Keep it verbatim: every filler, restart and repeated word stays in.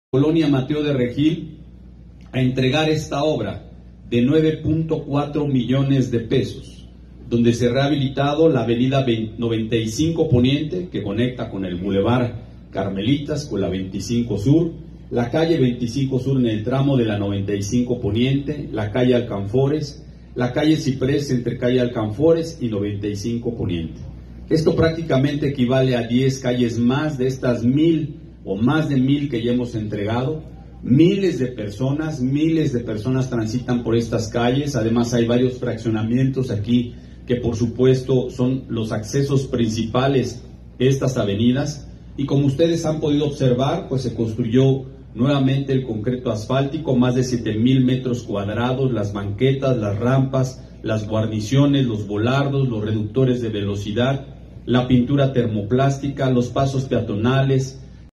Colonia Mateo de Regil a entregar esta obra de nueve punto cuatro millones de pesos, donde se ha rehabilitado la avenida noventa y cinco Poniente, que conecta con el Boulevard Carmelitas, con la veinticinco Sur, la calle veinticinco Sur en el tramo de la noventa y cinco Poniente, la calle Alcanfores, la calle Ciprés entre calle Alcanfores y noventa y cinco Poniente. Esto prácticamente equivale a diez calles más de estas mil o más de mil que ya hemos entregado. Miles de personas, miles de personas transitan por estas calles. Además hay varios fraccionamientos aquí que por supuesto son los accesos principales de estas avenidas. Y como ustedes han podido observar, pues se construyó nuevamente el concreto asfáltico, más de siete mil metros cuadrados, las banquetas, las rampas, las guarniciones, los volardos, los reductores de velocidad, la pintura termoplástica, los pasos peatonales,